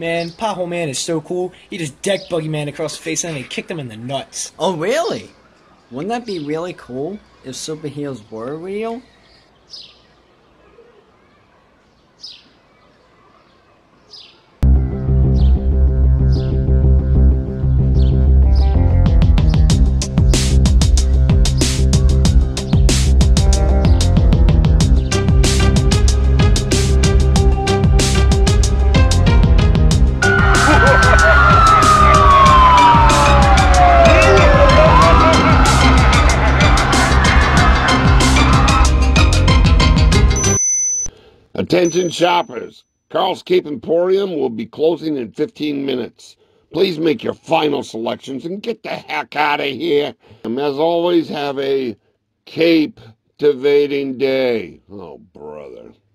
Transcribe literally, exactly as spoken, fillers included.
Man, Pothole Man is so cool. He just decked Buggy Man across the face and he kicked him in the nuts. Oh, really? Wouldn't that be really cool if superheroes were real? Attention shoppers, Carl's Cape Emporium will be closing in fifteen minutes. Please make your final selections and get the heck out of here. And as always, have a cape-tivating day. Oh, brother.